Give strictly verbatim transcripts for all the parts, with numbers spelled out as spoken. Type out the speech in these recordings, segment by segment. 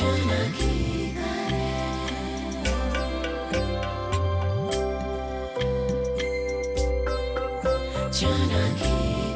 Jonaki Kareng Jonaki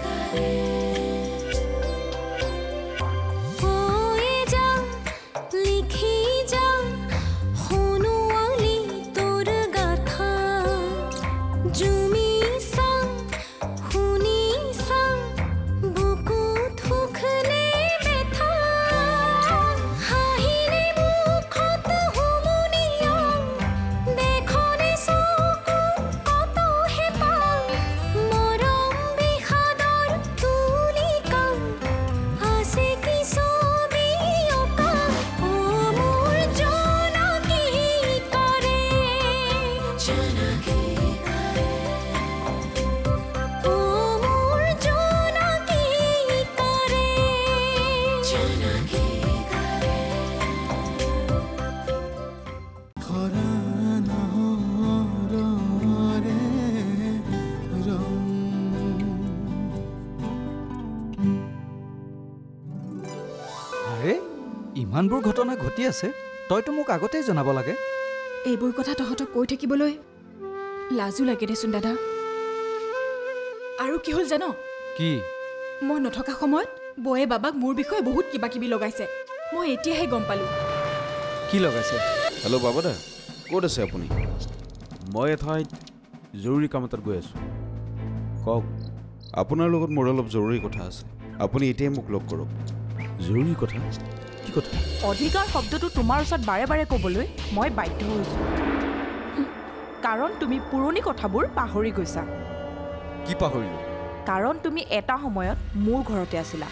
ইমানবোৰ ঘটনা ঘটি আছে তইতো মোক আগতেই জনাব লাগে এইবোৰ কথা তহঁতক কৈ থাকিবলৈ লাজু লাগে দেচোন দাদা আৰু কি হ'ল জানো কি মই নথকা সময়ত বয়ে বাবাক মোৰ বিষয়ে বহুত কিবা কিবি লগাইছে মই এতিয়াহে গম পালো কি লগাইছে হেল্ল' বাবাদা ক'ত আছে আপুনি মই এঠাইত জৰুৰী কাম এটাত গৈ আছোঁ কওক আপোনাৰ লগত মোৰ অলপ জৰুৰী কথা আছে আপুনি এতিয়াই মোক লগ কৰক জৰুৰী কথা কি কথা অধিকাৰ শব্দটো তোমাৰ ওচৰত বাৰে বাৰে ক'বলৈ মই বাধ্য হৈছোঁ কাৰণ তুমি পুৰণি কথাবোৰ পাহৰি গৈছা কি পাহৰিলো কাৰণ তুমি এটা সময়ত মোৰ ঘৰতে আছিলা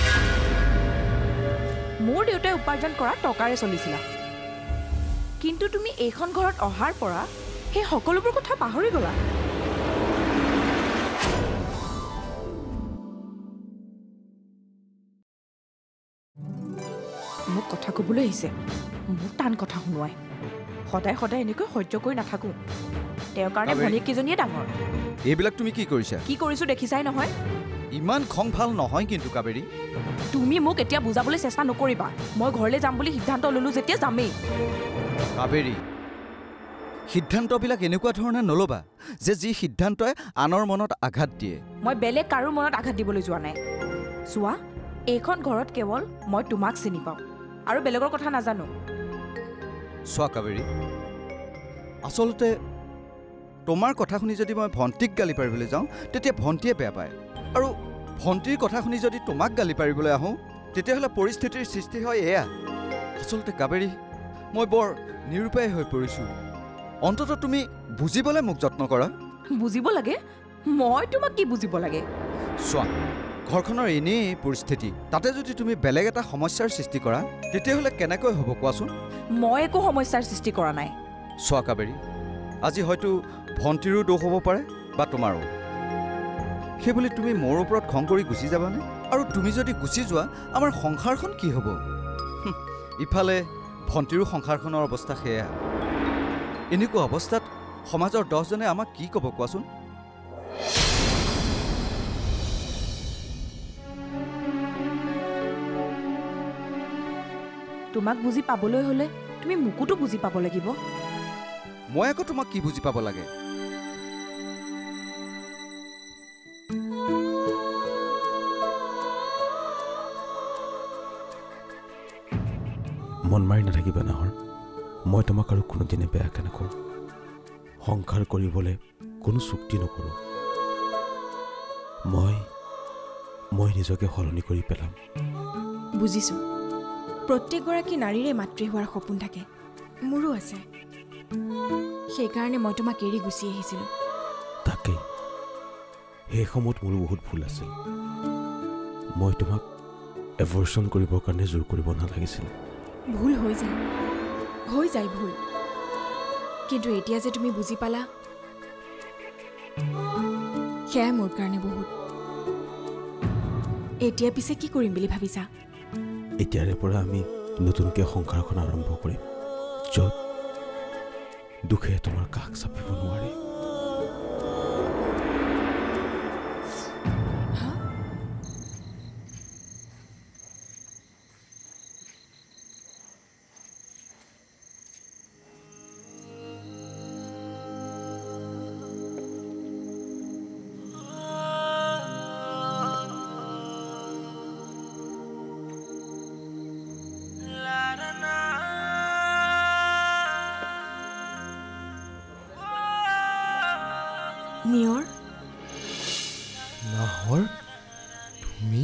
মোৰ দেউতাই উপাৰ্জন কৰা টকাৰে চলিছিলা কিন্তু তুমি এইখন ঘৰত অহাৰ পৰা সেই সকলোবোৰ কথা পাহৰি গলা মোক কথা ক'বলৈ আহিছে মোক টান কথা শুনোৱাই সদায় সদায় এনেকৈ সহ্য কৰি নাথাকোঁ তেওঁৰ কাৰণে ভনীয়েককেইজনীয়ে ডাঙৰ এইবিলাক তুমি কি কৰিছা কি কৰিছোঁ দেখিছাই নহয় ইমান খং ভাল নহয় কিন্তু কাবেৰী তুমি মোক এতিয়া বুজাবলৈ চেষ্টা নকৰিবা মই ঘৰলৈ যাম বুলি সিদ্ধান্ত ল'লোঁ যেতিয়া যামেই কাবেৰী সিদ্ধান্তবিলাক এনেকুৱা ধৰণে নল'বা যে যি সিদ্ধান্তই আনৰ মনত আঘাত দিয়ে মই বেলেগ কাৰো মনত আঘাত দিবলৈ যোৱা নাই চোৱা এইখন ঘৰত কেৱল মই তোমাক চিনি পাওঁ আৰু বেলেগৰ কথা নাজানো চোৱা কাবেৰী আচলতে তোমাৰ কথা শুনি যদি মই ভণ্টিক গালি পাৰিবলৈ যাওঁ তেতিয়া ভণ্টিয়ে বেয়া পায় আৰু ভণ্টিৰ কথা শুনি যদি তোমাক গালি পাৰিবলৈ আহোঁ তেতিয়াহ'লে পৰিস্থিতিৰ সৃষ্টি হয় এয়া আচলতে কাবেৰী মই বৰ নিৰুপায় হৈ পৰিছোঁ অন্ততঃ তুমি বুজিবলৈ মোক যত্ন কৰা বুজিব লাগে মই তোমাক কি বুজিব লাগে চোৱা ঘৰখনৰ এনেই পৰিস্থিতি তাতে যদি তুমি বেলেগ এটা সমস্যাৰ সৃষ্টি কৰা তেতিয়াহ'লে কেনেকৈ হ'ব কোৱাচোন মই একো সমস্যাৰ সৃষ্টি কৰা নাই চোৱা কাবেৰী আজি হয়তো ভণ্টিৰো দোষ হ'ব পাৰে বা তোমাৰো সেইবুলি তুমি মোৰ ওপৰত খং কৰি গুচি যাবানে আৰু তুমি যদি গুচি যোৱা আমাৰ সংসাৰখন কি হ'ব ইফালে ভণ্টিৰো সংসাৰখনৰ অৱস্থা সেয়া এনেকুৱা অৱস্থাত সমাজৰ দহজনে আমাক কি ক'ব কোৱাচোন তোমাক বুজি পাবলৈ হ'লে তুমি মোকোতো বুজি পাব লাগিব মই আকৌ তোমাক কি বুজি পাব লাগে মন মাৰি নাথাকিবা নাহৰ মই তোমাক আৰু কোনোদিনে বেয়াকৈ নকৰোঁ সংসাৰ কৰিবলৈ কোনো চুক্তি নকৰোঁ মই মই নিজকে সলনি কৰি পেলাম বুজিছোঁ প্ৰত্যেকগৰাকী নাৰীৰে মাতৃ হোৱাৰ সপোন থাকে মোৰো আছে সেইকাৰণে মই তোমাক এৰি গুচি আহিছিলোঁ তাকেই সেই সময়ত মোৰো বহুত ভুল আছিল মই তোমাক এভৰ্চন কৰিবৰ কাৰণে জোৰ কৰিব নালাগিছিল ভুল হৈ যায় হৈ যায় ভুল কিন্তু এতিয়া যে তুমি বুজি পালা সেয়াই মোৰ কাৰণে বহুত এতিয়া পিছে কি কৰিম বুলি ভাবিছা এতিয়াৰে পৰা আমি নতুনকৈ সংসাৰখন আৰম্ভ কৰিম য'ত দুখে তোমাৰ কাষ চাপিব নোৱাৰে নিয়ৰ নাহৰ তুমি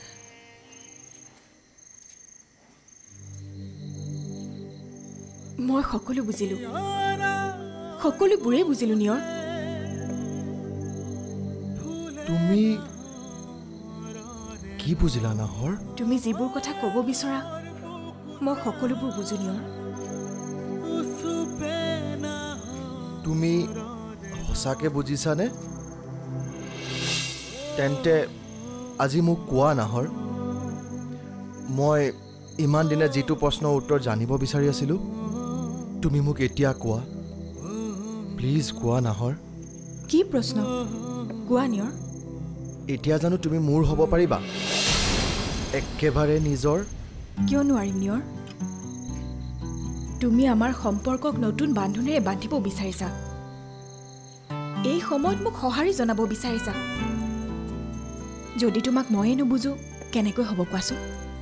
মই সকলো বুজিলোঁ সকলোবোৰেই বুজিলোঁ নিয়ৰ তুমি কি বুজিলা নাহৰ তুমি যিবোৰ কথা ক'ব বিচৰা মই সকলোবোৰ বুজো নিয়ৰ তুমি সঁচাকৈ বুজিছানে তেন্তে আজি মোক কোৱা নাহৰ মই ইমান দিনে যিটো প্ৰশ্নৰ উত্তৰ জানিব বিচাৰি আছিলোঁ তুমি মোক এতিয়া কোৱা প্লিজ কোৱা নাহৰ কি প্ৰশ্ন কোৱা নিয়ৰ এতিয়া জানো তুমি মোৰ হ'ব পাৰিবা একেবাৰে নিজৰ কিয় নোৱাৰিম নিয়ৰ তুমি আমাৰ সম্পৰ্কক নতুন বান্ধোনেৰে বান্ধিব বিচাৰিছা এই সময়ত মোক সঁহাৰি জনাব বিচাৰিছা যদি তোমাক ময়ে নুবুজো কেনেকৈ হ'ব কোৱাচোন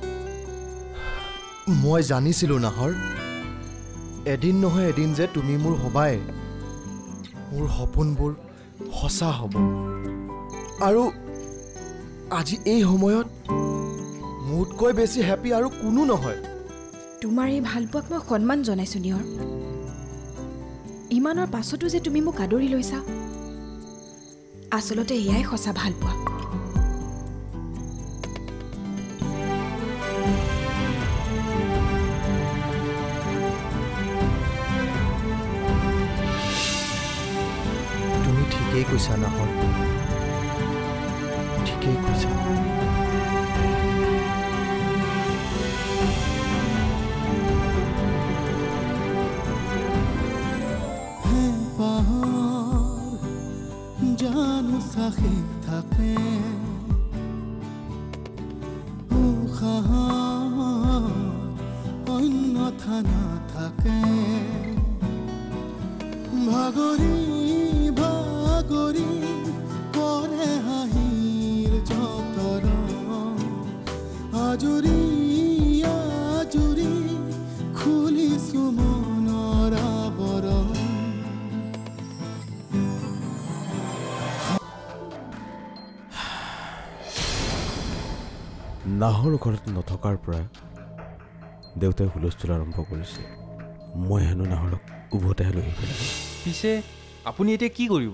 মই জানিছিলোঁ নাহৰ এদিন নহয় এদিন যে তুমি মোৰ হবাই মোৰ সপোনবোৰ সঁচা হ'ব আৰু আজি এই সময়ত মোতকৈ বেছি হেপী আৰু কোনো নহয় তোমাৰ এই ভালপোৱাক মই সন্মান জনাইছোঁ নিয়ৰ ইমানৰ পাছতো যে তুমি মোক আদৰি লৈছা আচলতে এয়াই সঁচা ভালপোৱা তুমি ঠিকেই কৈছা নাহৰ ঠিকেই কৈছা জানো সাখে থাকে উশাহ অন্যথা নাথাকে ভাগৰি ভাগৰি পৰে হাঁহিৰ যতৰ আজুৰি আজুৰি খুলিছো মনৰ আৱৰণ নাহৰ ঘৰত নথকাৰ পৰা দেউতাই হুলস্থুল আৰম্ভ কৰিছে মই হেনো নাহৰক উভতাই লৈ আহিব লাগে পিছে আপুনি এতিয়া কি কৰিব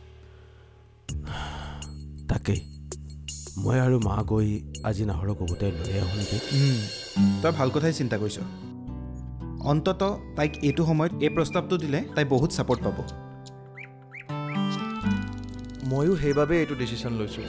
তাকেই মই আৰু মা গৈ আজি নাহৰক উভতাই লৈ আহোঁ নেকি তই ভাল কথাই চিন্তা কৰিছ অন্তত তাইক এইটো সময়ত এই প্ৰস্তাৱটো দিলে তাই বহুত ছাপৰ্ট পাব ময়ো সেইবাবে এইটো ডিচিশ্যন লৈছোঁ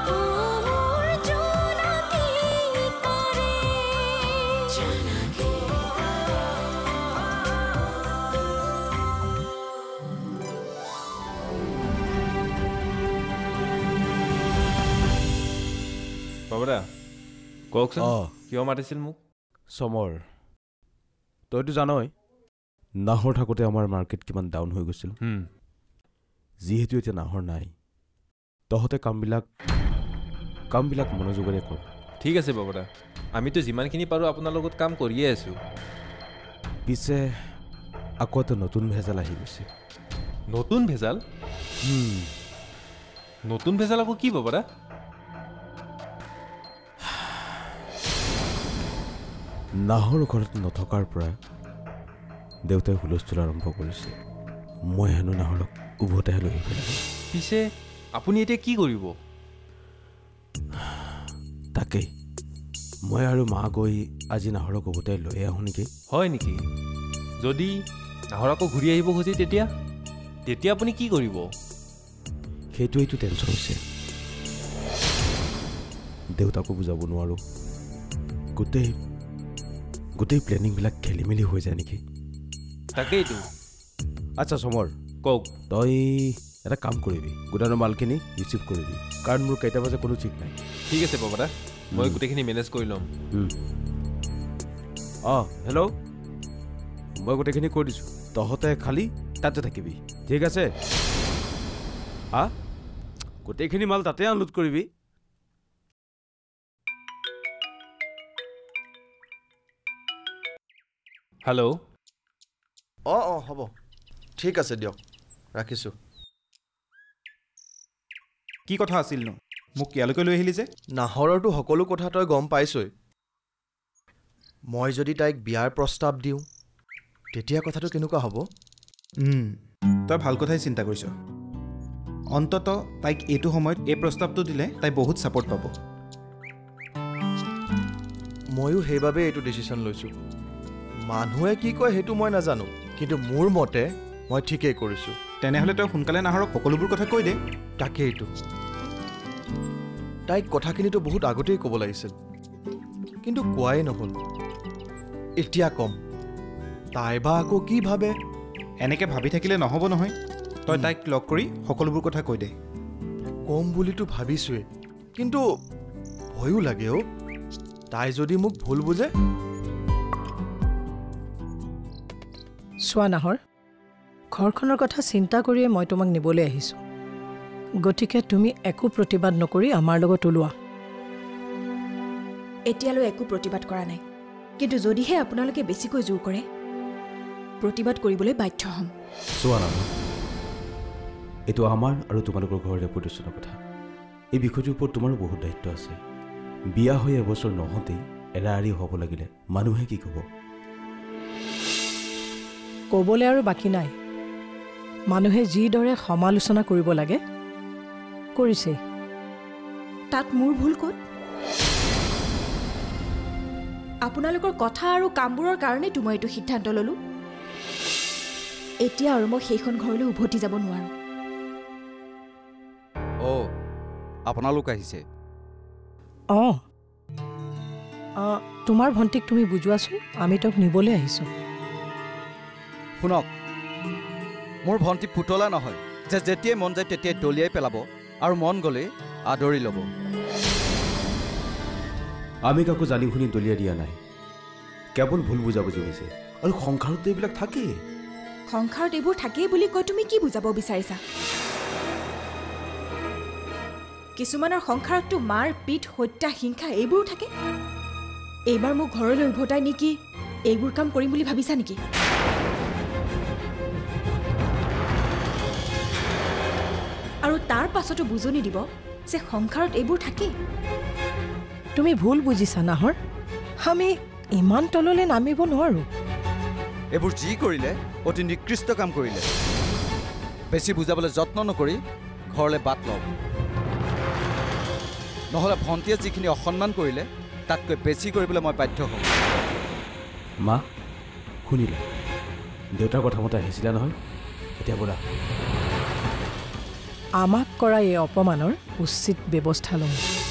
বাবুদা কওকচোন কিয় মাতিছিল মোক চমৰ তইতো জানই নাহৰ থাকোঁতে আমাৰ মাৰ্কেট কিমান ডাউন হৈ গৈছিল যিহেতু এতিয়া নাহৰ নাই তহঁতে কামবিলাক কামবিলাক মনোযোগেৰে কৰ ঠিক আছে বাবুদা আমিতো যিমানখিনি পাৰোঁ আপোনাৰ লগত কাম কৰিয়ে আছোঁ পিছে আকৌ এটা নতুন ভেজাল আহি গৈছে নতুন ভেজাল নতুন ভেজাল আকৌ কি বাবুদা নাহৰ ঘৰত নথকাৰ পৰা দেউতাই হুলস্থুল আৰম্ভ কৰিছে মই হেনো নাহৰক উভতাই লৈ আহিব লাগে পিছে আপুনি এতিয়া কি কৰিব তাকেই মই আৰু মা গৈ আজি নাহৰক উভতাই লৈ আহোঁ নেকি হয় নেকি যদি নাহৰ আকৌ ঘূৰি আহিব খোজে তেতিয়া তেতিয়া আপুনি কি কৰিব সেইটোৱেইতো টেনশ্যন হৈছে দেউতাকো বুজাব নোৱাৰোঁ গোটেই গোটেই প্লেনিংবিলাক খেলি মেলি হৈ যায় নেকি তাকেইতো আচ্ছা চমৰ কওক তই এটা কাম কৰিবি গোদামৰ মালখিনি ৰিচিভ কৰিবি কাৰণ মোৰ কেইটা বজা কোনো ঠিক নাই ঠিক আছে বাবুদা মই গোটেইখিনি মেনেজ কৰি ল'ম অঁ হেল্ল' মই গোটেইখিনি কৈ দিছোঁ তহঁতে খালি তাতে থাকিবি ঠিক আছে হা গোটেইখিনি মাল তাতে আনলোড কৰিবি হেল্ল' অঁ অঁ হ'ব ঠিক আছে দিয়ক ৰাখিছোঁ কি কথা আছিলনো মোক ইয়ালৈকে লৈ আহিলি যে নাহৰৰতো সকলো কথা তই গম পাইছই মই যদি তাইক বিয়াৰ প্ৰস্তাৱ দিওঁ তেতিয়া কথাটো কেনেকুৱা হ'ব তই ভাল কথাই চিন্তা কৰিছ অন্তত তাইক এইটো সময়ত এই প্ৰস্তাৱটো দিলে তাই বহুত ছাপোৰ্ট পাব ময়ো সেইবাবে এইটো ডিচিশ্যন লৈছোঁ মানুহে কি কয় সেইটো মই নাজানো কিন্তু মোৰ মতে মই ঠিকেই কৰিছোঁ তেনেহ'লে তই সোনকালে নাহৰক সকলোবোৰ কথা কৈ দে তাকেইটো তাইক কথাখিনিতো বহুত আগতেই ক'ব লাগিছিল কিন্তু কোৱাই নহ'ল এতিয়া কম তাই বা আকৌ কি ভাবে এনেকৈ ভাবি থাকিলে নহ'ব নহয় তই তাইক লগ কৰি সকলোবোৰ কথা কৈ দে কম বুলিতো ভাবিছোঁৱেই কিন্তু ভয়ো লাগে অ' তাই যদি মোক ভুল বুজে চোৱা নাহৰ ঘৰখনৰ কথা চিন্তা কৰিয়ে মই তোমাক নিবলৈ আহিছোঁ গতিকে তুমি একো প্ৰতিবাদ নকৰি আমাৰ লগত ওলোৱা এতিয়ালৈ একো প্ৰতিবাদ কৰা নাই কিন্তু যদিহে আপোনালোকে বেছিকৈ জোৰ কৰে প্ৰতিবাদ কৰিবলৈ বাধ্য হ'ম চোৱা নাহৰ এইটো আমাৰ আৰু তোমালোকৰ ঘৰৰ ৰেপুটেশ্যনৰ কথা এই বিষয়টোৰ ওপৰত তোমাৰো বহুত দায়িত্ব আছে বিয়া হৈ এবছৰ নহওঁতেই এৰা এৰি হ'ব লাগিলে মানুহে কি ক'ব ক'বলৈ আৰু বাকী নাই মানুহে যিদৰে সমালোচনা কৰিব লাগে কৰিছে তাত মোৰ ভুল ক'ত আপোনালোকৰ কথা আৰু কামবোৰৰ কাৰণেতো মই এইটো সিদ্ধান্ত ল'লোঁ এতিয়া আৰু মই সেইখন ঘৰলৈ উভতি যাব নোৱাৰোঁ অ' আপোনালোক আহিছে অঁ অঁ তোমাৰ ভণ্টিক তুমি বুজোৱাচোন আমি তেওঁক নিবলৈ আহিছোঁ শুনক মোৰ ভণ্টি পুতলা নহয় যে যেতিয়াই মন যায় তেতিয়াই দলিয়াই পেলাব আৰু মন গ'লে আদৰি ল'ব আমি কাকো জানি শুনি দলিয়াই দিয়া নাই কেৱল ভুল বুজাবুজি হৈছে আৰু সংসাৰত এইবিলাক থাকেই সংসাৰত এইবোৰ থাকেই বুলি কৈ তুমি কি বুজাব বিচাৰিছা কিছুমানৰ সংসাৰততো মাৰ পিঠ হত্যা হিংসা এইবোৰো থাকে এইবাৰ মোক ঘৰলৈ উভতাই নেকি এইবোৰ কাম কৰিম বুলি ভাবিছা নেকি আৰু তাৰ পাছতো বুজনি দিব যে সংসাৰত এইবোৰ থাকে তুমি ভুল বুজিছা নাহৰ আমি ইমান তললৈ নামিব নোৱাৰোঁ এইবোৰ যি কৰিলে অতি নিকৃষ্ট কাম কৰিলে বেছি বুজাবলৈ যত্ন নকৰি ঘৰলৈ বাট লওক নহ'লে ভণ্টিয়ে যিখিনি অসন্মান কৰিলে তাতকৈ বেছি কৰিবলৈ মই বাধ্য হ'ম মা শুনিলে দেউতাৰ কথা মতে আহিছিলা নহয় এতিয়া ব'লা আমাক কৰা এই অপমানৰ উচিত ব্যৱস্থা ল'ম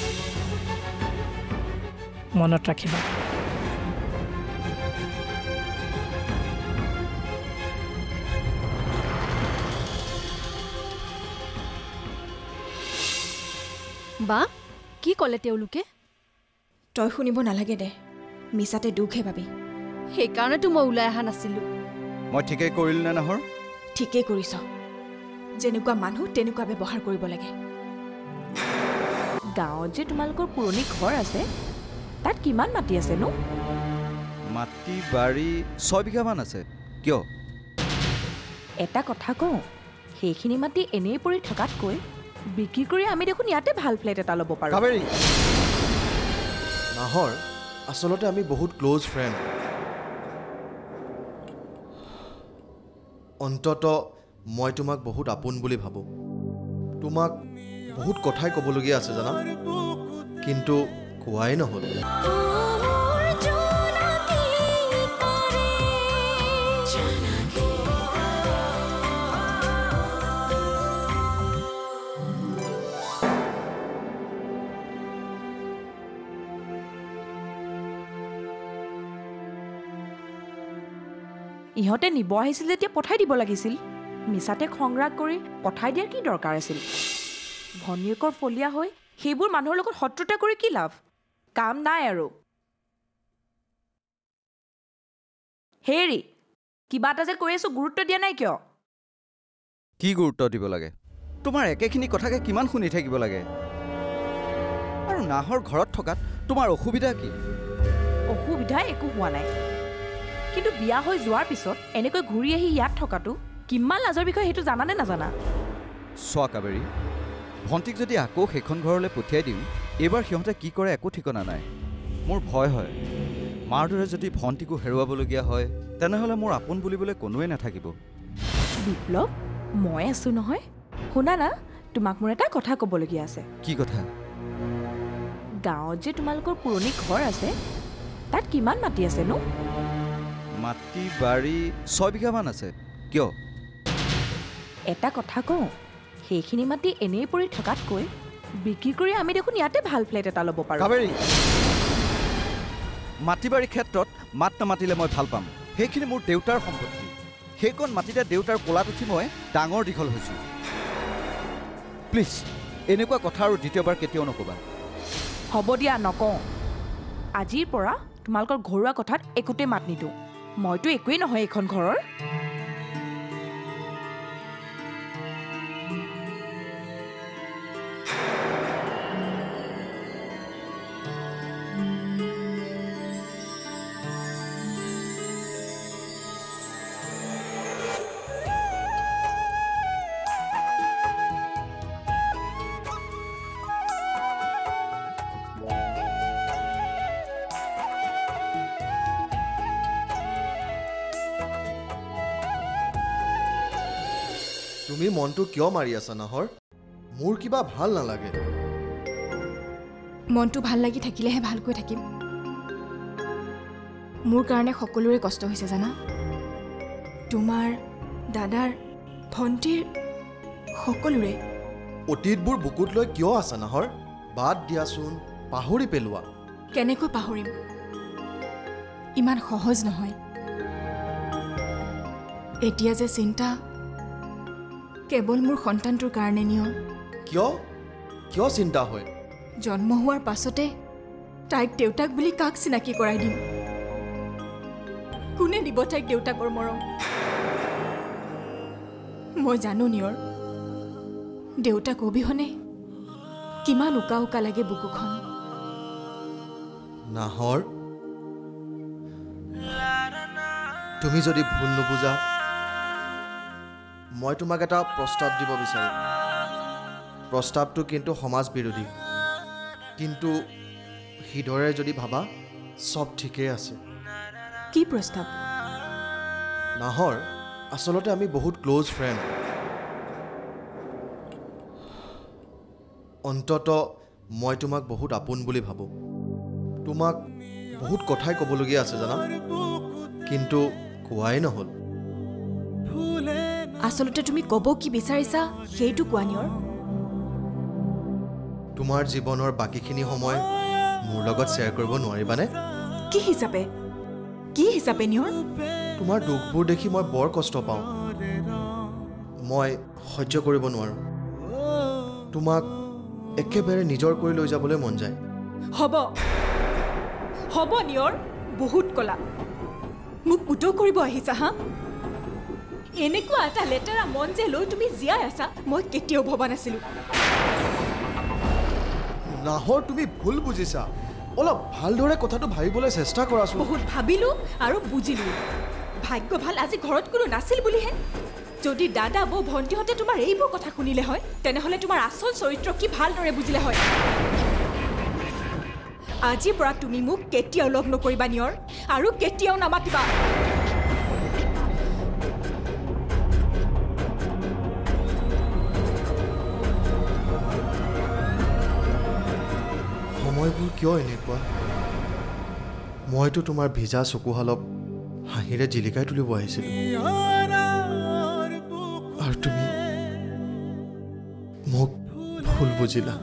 মনত ৰাখিবা বা কি ক'লে তেওঁলোকে তই শুনিব নালাগে দে মিছাতে দুখহে পাবি সেইকাৰণেতো মই ওলাই অহা নাছিলোঁ মই ঠিকেই কৰিলোঁ নে নাহৰ ঠিকেই কৰিছ যেনেকুৱা মানুহ তেনেকুৱা ব্যৱহাৰ কৰিব লাগে গাঁৱত যে তোমালোকৰ পুৰণি ঘৰ আছে তাত কিমান মাটি আছেনো মাটি বাৰী ছয় বিঘামান আছে কিয় এটা কথা কওঁ সেইখিনি মাটি এনেই পৰি থকাতকৈ বিক্ৰী কৰি আমি দেখোন ইয়াতে ভাল ফ্লেট এটা ল'ব পাৰোঁ কাবেৰী নাহৰ আচলতে আমি বহুত ক্ল'জ ফ্ৰেণ্ড অন্তত মই তোমাক বহুত আপোন বুলি ভাবোঁ তোমাক বহুত কথাই ক'বলগীয়া আছে জানা কিন্তু কোৱাই নহ'ল ইহঁতে নিব আহিছিল যেতিয়া পঠাই দিব লাগিছিল মিছাতে খংৰাগ কৰি পঠাই দিয়াৰ কি দৰকাৰ আছিল ভনীয়েকৰ ফলীয়া হৈ সেইবোৰ মানুহৰ লগত শত্ৰুতা কৰি কি লাভ কাম নাই আৰু হেৰি কিবা এটা যে কৈ আছোঁ গুৰুত্ব দিয়া নাই কিয় কি গুৰুত্ব দিব লাগে তোমাৰ একেখিনি কথাকে কিমান শুনি থাকিব লাগে আৰু নাহৰ ঘৰত থকাত তোমাৰ অসুবিধা কি অসুবিধা একো হোৱা নাই কিন্তু বিয়া হৈ যোৱাৰ পিছত এনেকৈ ঘূৰি আহি ইয়াত থকাটো কিমান লাজৰ বিষয় সেইটো জানানে নাজানা চোৱা কাবেৰী ভণ্টিক যদি আকৌ সেইখন ঘৰলৈ পঠিয়াই দিওঁ এইবাৰ সিহঁতে কি কৰে একো ঠিকনা নাই মোৰ ভয় হয় মাৰ দৰে যদি ভণ্টিকো হেৰুৱাবলগীয়া হয় তেনেহ'লে মোৰ আপোন বুলিবলৈ কোনোৱে নাথাকিব বিপ্লৱ মই আছোঁ নহয় শুনা না তোমাক মোৰ এটা কথা ক'বলগীয়া আছে কি কথা গাঁৱত যে তোমালোকৰ পুৰণি ঘৰ আছে তাত কিমান মাটি আছেনো মাটি বাৰী ছয় বিঘামান আছে কিয় এটা কথা কওঁ সেইখিনি মাটি এনেই পৰি থকাতকৈ বিক্ৰী কৰি আমি দেখোন ইয়াতে ভাল ফ্লেট এটা ল'ব পাৰোঁ কাবেৰী মাটি বাৰীৰ ক্ষেত্ৰত মাত নামাতিলে মই ভাল পাম সেইখিনি মোৰ দেউতাৰ সম্পত্তি সেইকণ মাটিতে দেউতাৰ কোলাত উঠি মই ডাঙৰ দীঘল হৈছোঁ প্লিজ এনেকুৱা কথা আৰু দ্বিতীয়বাৰ কেতিয়াও নক'বা হ'ব দিয়া নকওঁ আজিৰ পৰা তোমালোকৰ ঘৰুৱা কথাত একোতে মাত নিদিওঁ মইতো একোৱেই নহয় এইখন ঘৰৰ তুমি মনটো কিয় মাৰি আছা নাহৰ মোৰ কিবা ভাল নালাগে মনটো ভাল লাগি থাকিলেহে ভালকৈ থাকিম মোৰ কাৰণে সকলোৰে কষ্ট হৈছে জানা তোমাৰ দাদাৰ ভণ্টিৰ সকলোৰে অতীতবোৰ বুকুত লৈ কিয় আছা নাহৰ বাদ দিয়াচোন পাহৰি পেলোৱা কেনেকৈ পাহৰিম ইমান সহজ নহয় এতিয়া যে চিন্তা কেৱল মোৰ সন্তানটোৰ কাৰণে নিয়ম কিয় কিয় চিন্তা হয় জন্ম হোৱাৰ পাছতে তাইক দেউতাক বুলি কাক চিনাকি কৰাই দিম কোনে দিব তাইক দেউতাকৰ মৰম মই জানো নিয়ৰ দেউতাক অবিহনে কিমান উকা উকা লাগে বুকুখন নাহৰ তুমি যদি ভুল নুবুজা মই তোমাক এটা প্ৰস্তাৱ দিব বিচাৰিম প্ৰস্তাৱটো কিন্তু সমাজ বিৰোধী কিন্তু হৃদয়েৰে যদি ভাবা সব ঠিকেই আছে কি প্ৰস্তাৱ নাহৰ আচলতে আমি বহুত ক্লোজ ফ্ৰেণ্ড অন্তত মই তোমাক বহুত আপোন বুলি ভাবোঁ তোমাক বহুত কথাই ক'বলগীয়া আছে জানা কিন্তু কোৱাই নহ'ল আচলতে তুমি ক'ব কি বিচাৰিছা সেইটো কোৱা নিয়ৰ তোমাৰ জীৱনৰ বাকীখিনি সময় মোৰ লগত শ্বেয়াৰ কৰিব নোৱাৰিবানে কি হিচাপে কি হিচাপে নিয়ৰ তোমাৰ দুখবোৰ দেখি মই বৰ কষ্ট পাওঁ মই সহ্য কৰিব নোৱাৰোঁ তোমাক একেবাৰে নিজৰ কৰি লৈ যাবলৈ মন যায় হ'ব হ'ব নিয়ৰ বহুত কলা মোক উত্তৰ কৰিব আহিছা হা এনেকুৱা এটা লেতেৰা মন যে লৈ তুমি জীয়াই আছা মই কেতিয়াও ভবা নাছিলো নাহৰ তুমি ভুল বুজিছা অলপ ভালদৰে কথাটো ভাবিবলৈ চেষ্টা কৰাচোন বহুত ভাবিলো আৰু বুজিলো ভাগ্য ভাল আজি ঘৰত কোনো নাছিল বুলিহে যদি দাদা বৌ ভণ্টিহঁতে তোমাৰ এইবোৰ কথা শুনিলে হয় তেনেহ'লে তোমাৰ আচল চৰিত্ৰ কি ভালদৰে বুজিলে হয় আজিৰ পৰা তুমি মোক কেতিয়াও লগ নকৰিবা নিয়ৰ আৰু কেতিয়াও নামাতিবা সময়বোৰ কিয় এনেকুৱা মইতো তোমাৰ ভিজা চকুহালক হাঁহিৰে জিলিকাই তুলিব আহিছিলোঁ আৰু তুমি মোক ভুল বুজিলা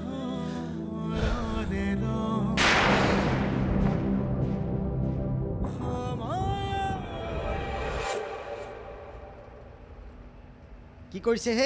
কি কৰিছে হে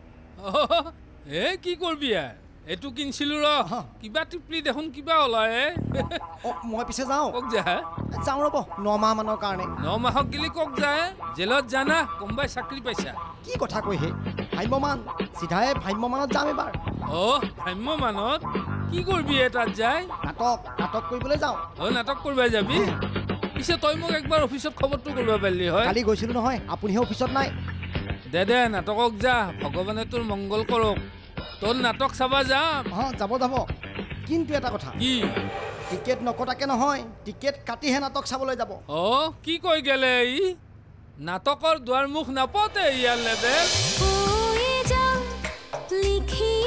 এ কি কৰবি এইটো কিনছিলো ৰ কিবা টিপলি দেখোন কিবা ওলায় মই পিছে যাওঁ কক যা যাওঁ ৰ'ব নমাহ মানৰ কাৰণে ন মাহক গেলি কক যায় জেলত জানা কোনোবাই চাকৰি পাইছা কি কথা কৈ হে ভাম্যমান চিধাই ভাম্যমানত যাম এবাৰ অ ভাম্যমানত কি কৰবি তাত যায় নাটক নাটক কৰিবলৈ যাওঁ অ নাটক কৰিব যাবি পিছে তই মোক একবাৰ অফিচত খবৰটো কৰিব পাৰিলি হয় কালি গৈছিলোঁ নহয় আপুনিহে অফিচত নাই দে দে নাটকক যা ভগৱানে তোৰ মংগল কৰক তোৰ নাটক চাবা যাম অঁ যাব যাব কিন্তু এটা কথা কি টিকেট নকটাকে নহয় টিকেট কাটিহে নাটক চাবলৈ যাব অঁ কি কৈ গেলে ই নাটকৰ দুৱাৰমুখ নাপাওঁতে ইয়াৰ লেবেল লিখি